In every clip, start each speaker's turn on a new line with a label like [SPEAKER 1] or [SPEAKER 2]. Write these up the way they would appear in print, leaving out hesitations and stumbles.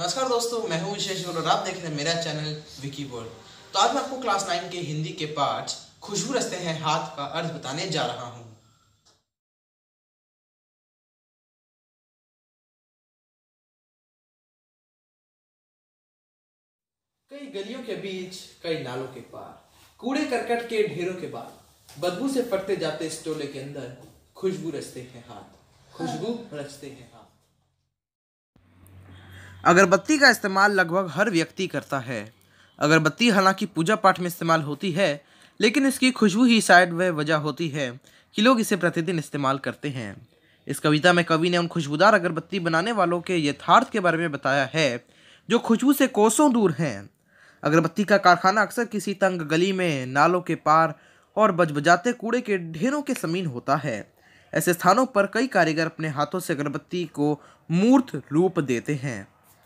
[SPEAKER 1] नमस्कार दोस्तों, मैं हूं विशेष और आप देख रहे हैं मेरा चैनल विकी वर्ल्ड। तो आज मैं आपको क्लास 9 के हिंदी के पाठ खुशबू रचते हैं हाथ का अर्थ बताने जा रहा हूं। कई गलियों के बीच, कई नालों के पार, कूड़े करकट के ढेरों के बाद, बदबू से फटते जाते इस टोले के अंदर खुशबू रचते हैं हाथ, खुशबू रचते हैं हाथ। अगरबत्ती का इस्तेमाल लगभग हर व्यक्ति करता है। अगरबत्ती हालांकि पूजा पाठ में इस्तेमाल होती है, लेकिन इसकी खुशबू ही शायद वह वजह होती है कि लोग इसे प्रतिदिन इस्तेमाल करते हैं। इस कविता में कवि ने उन खुशबूदार अगरबत्ती बनाने वालों के यथार्थ के बारे में बताया है जो खुशबू से कोसों दूर हैं। अगरबत्ती का कारखाना अक्सर किसी तंग गली में, नालों के पार और बजबजाते कूड़े के ढेरों के समीन होता है। ऐसे स्थानों पर कई कारीगर अपने हाथों से अगरबत्ती को मूर्त रूप देते हैं।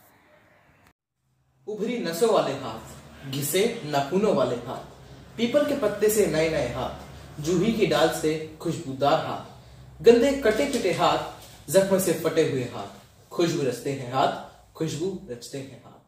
[SPEAKER 1] उभरी नसों वाले हाथ, घिसे नाखूनों वाले हाथ, पीपल के पत्ते से नए नए हाथ, जूही की डाल से खुशबूदार हाथ, गंदे कटे पिटे हाथ, जख्म से फटे हुए हाथ, खुशबू रचते हैं हाथ, खुशबू रचते हैं हाथ।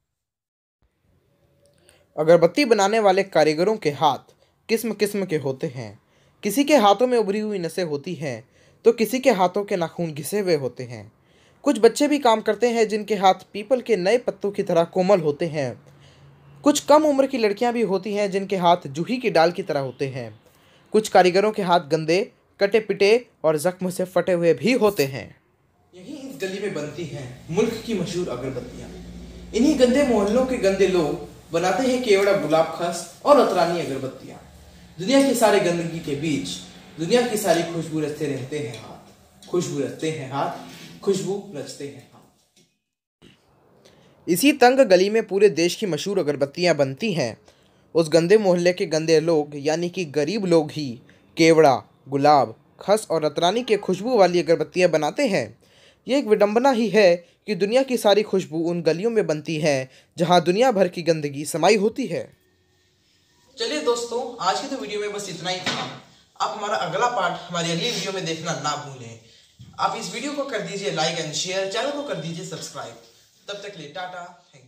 [SPEAKER 1] अगरबत्ती बनाने वाले कारीगरों के हाथ किस्म किस्म के होते हैं। किसी के हाथों में उभरी हुई नसें होती हैं, तो किसी के हाथों के नाखून घिसे हुए होते हैं। कुछ बच्चे भी काम करते हैं जिनके हाथ पीपल के नए पत्तों की तरह कोमल होते हैं। कुछ कम उम्र की लड़कियां भी होती हैं जिनके हाथ जूही की डाल की तरह होते हैं। कुछ कारीगरों के हाथ गंदे, कटे पिटे और जख्म से फटे हुए भी होते हैं। यही इस गली में बनती हैं मुल्क की मशहूर अगरबत्तियां। इन्हीं गंदे मोहल्लों के गंदे लोग बनाते हैं केवड़ा, गुलाब खस और अतरानी अगरबत्तियां। दुनिया की सारी गंदगी के बीच दुनिया की सारी खुशबू रचते रहते हैं हाथ, खुशबू रचते हैं हाथ, खुशबू रचते हैं हाथ। इसी तंग गली में पूरे देश की मशहूर अगरबत्तियां बनती हैं। उस गंदे मोहल्ले के गंदे लोग यानी कि गरीब लोग ही केवड़ा, गुलाब, खस और अतरानी के खुशबू वाली अगरबत्तियां बनाते हैं। ये एक विडंबना ही है कि दुनिया की सारी खुशबू उन गलियों में बनती है जहां दुनिया भर की गंदगी समाई होती है। चलिए दोस्तों, आज की तो वीडियो में बस इतना ही था। आप हमारा अगला पार्ट हमारी अगली वीडियो में देखना ना भूलें। आप इस वीडियो को कर दीजिए लाइक एंड शेयर, चैनल को कर दीजिए सब्सक्राइब। तब तक के लिए टाटा।